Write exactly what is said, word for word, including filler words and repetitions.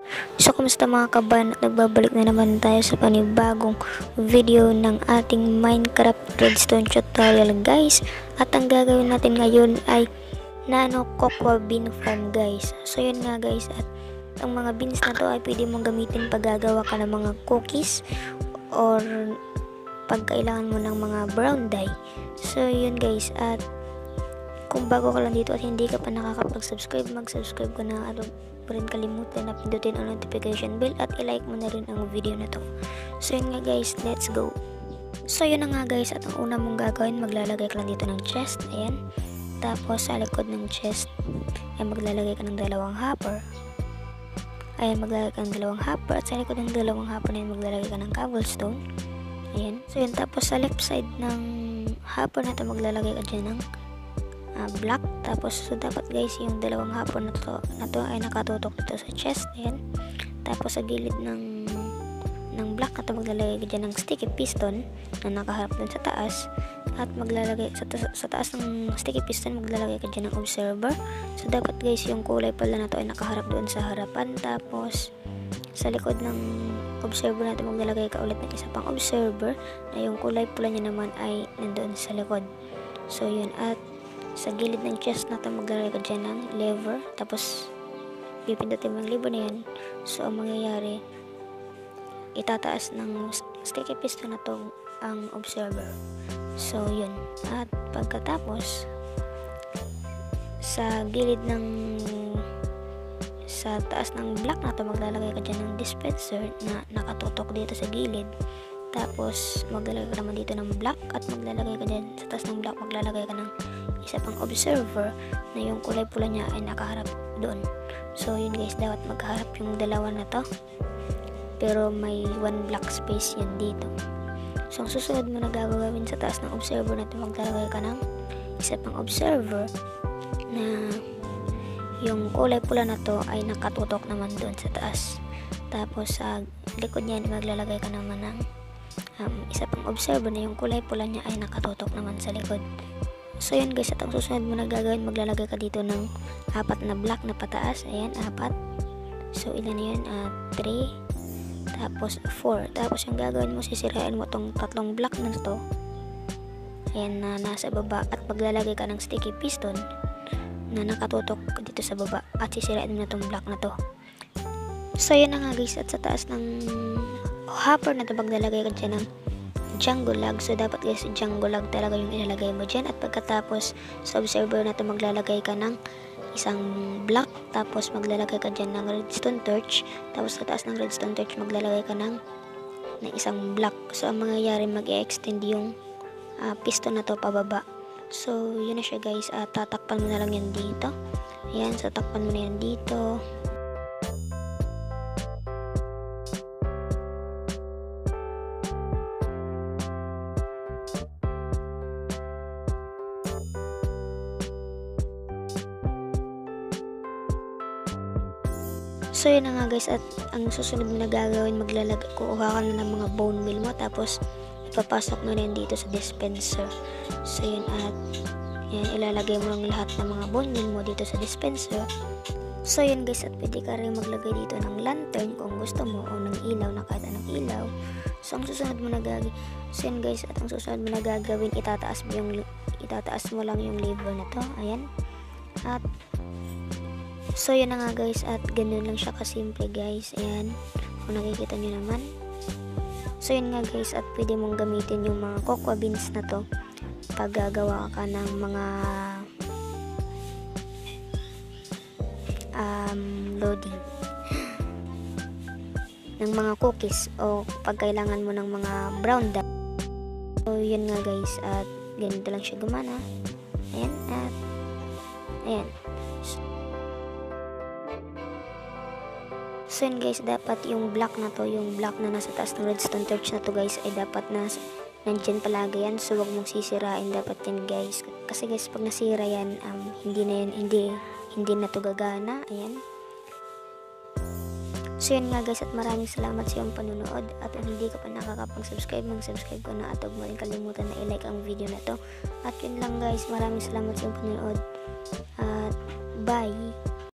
So, kumusta mga kaban? At nagbabalik na naman tayo sa panibagong video ng ating Minecraft Redstone tutorial, guys. At ang gagawin natin ngayon ay Nano Cocoa Bean Farm, guys. So, yun nga, guys. At ang mga beans na to ay pwede mong gamitin pag gagawa ka ng mga cookies or pag kailangan mo ng mga brown dye. So, yun, guys. At kung bago ka lang dito at hindi ka pa nakakapag-subscribe, mag-subscribe ka na at huwag pa rin kalimutan na pindutin ang notification bell at i-like mo na rin ang video na to. So yun nga, guys, let's go. So yun na nga, guys, at ang una mong gagawin, maglalagay ka lang dito ng chest, ayan. Tapos sa likod ng chest ay maglalagay ka ng dalawang hopper. Ayan, maglalagay ka ng dalawang hopper at sa likod ng dalawang hopper na yun, maglalagay ka ng cobblestone. Ayan. So yun, tapos sa left side ng hopper na to, maglalagay ka dyan ng Uh, black. Tapos so dapat, guys, yung dalawang hapon na to, na to ay nakatutok dito sa chest. Ayan. Tapos sa gilid ng ng black na to, maglalagay ka dyan ng sticky piston na nakaharap dun sa taas. At maglalagay sa, sa taas ng sticky piston, maglalagay ka dyan ng observer. So dapat, guys, yung kulay pala na to ay nakaharap doon sa harapan. Tapos sa likod ng observer na to, maglalagay ka ulit ng isa pang observer na yung kulay pula niya naman ay nandoon sa likod. So yun, at sa gilid ng chest na to, maglalagay ka dyan ng lever. Tapos pipindutin mo yung lever na yan. So ang mangyayari, itataas ng sticky piston na to ang observer. So yun. At pagkatapos, sa gilid ng sa taas ng block na to, maglalagay ka dyan ng dispenser na nakatutok dito sa gilid. Tapos maglalagay ka naman dito ng block at maglalagay ka dyan sa taas ng block, maglalagay ka ng isa pang observer na yung kulay pula niya ay nakaharap doon. So yun, guys, dapat magharap yung dalawa na to, pero may one block space yan dito. So ang susunod mo na gagawin sa taas ng observer na to, maglalagay ka ng isa pang observer na yung kulay pula na to ay nakatutok naman doon sa taas. Tapos sa likod niya maglalagay ka naman ng um, isa pang observer na yung kulay pula niya ay nakatutok naman sa likod. So yun, guys, at ang susunod mo na gagawin, maglalagay ka dito ng apat na block na pataas. Ayan, apat. So ilan na yun? Uh, three. Tapos four. Tapos yung gagawin mo, sisirain mo tong tatlong block na to. Ayan, na nasa baba. At maglalagay ka ng sticky piston na nakatutok dito sa baba. At sisirain mo na tong block na to. So yun na nga, guys, at sa taas ng hopper na to, maglalagay ka dyan ng jungle log. So dapat, guys, jungle log talaga yung ilalagay mo dyan. At pagkatapos sa observer na to, maglalagay ka ng isang block. Tapos maglalagay ka dyan ng redstone torch. Tapos sa taas ng redstone torch, maglalagay ka ng, ng isang block. So ang mangyayari, mag-e-extend yung uh, piston na to pababa. So yun na siya, guys. uh, tatakpan mo na lang yan dito. Ayan, so takpan mo na yan dito. So yun na nga, guys, at ang susunod na gagawin, maglalagay, kukuha ka na ng mga bone meal mo, tapos ipapasok mo na yan dito sa dispenser. So yun, at yan, ilalagay mo lang lahat ng mga bone meal mo dito sa dispenser. So yun, guys, at pwede ka rin maglagay dito ng lantern kung gusto mo, o ng ilaw na kahit anong ilaw. So ang susunod mo na gagawin, so yun, guys, at ang susunod mo na gagawin, itataas mo yung itataas mo lang yung lever na to. Ayan. At so yun na nga, guys, at ganun lang siya kasimple, guys. Ayan, kung nakikita nyo naman. So yun nga, guys, at pwede mong gamitin yung mga cocoa beans na to pag gagawa ka ng mga um, loading ng mga cookies o pag kailangan mo ng mga brown dye. So yun nga, guys, at ganito lang siya gumana. Ayan, at ayan. So yun, guys, dapat yung block na to, yung block na nasa taas ng redstone torch na to, guys, ay dapat na nandyan palagi yan. So wag mong sisirain dapat yan, guys. Kasi, guys, pag nasira yan, um, hindi na yan, hindi, hindi na to gagana. Ayan. So yun nga, guys, at maraming salamat sa iyong panunood. At kung hindi ka pa nakakapag-subscribe, mag-subscribe ka na at huwag mo rin kalimutan na i-like ang video na to. At yun lang, guys, maraming salamat sa iyong panunood. At bye!